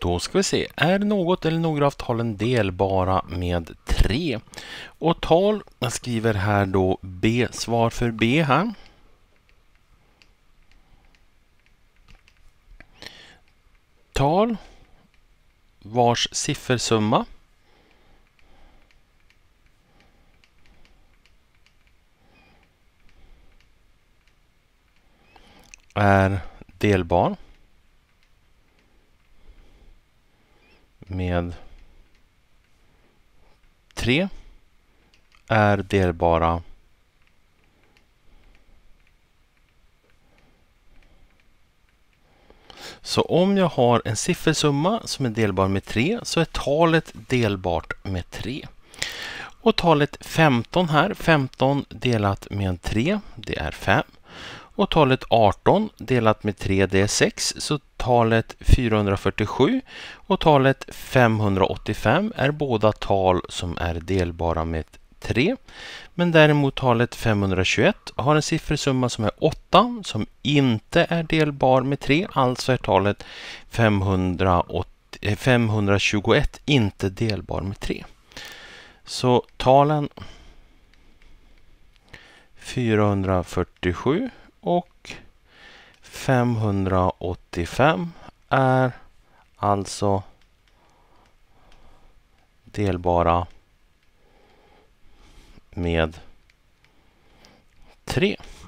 Då ska vi se, är något eller några av talen delbara med 3? Och tal, jag skriver här då B, svar för B här. Tal vars siffersumma är delbar med 3 är delbara så om jag har en siffersumma som är delbar med 3 så är talet delbart med 3. Och talet 15 här, 15 delat med 3, det är 5. Och talet 18 delat med 3, det är 6. Så talet 447 och talet 585 är båda tal som är delbara med 3. Men däremot talet 521 har en siffersumma som är 8 som inte är delbar med 3. Alltså är talet 521 inte delbar med 3. Så talen 447 och 585 är alltså delbara med 3.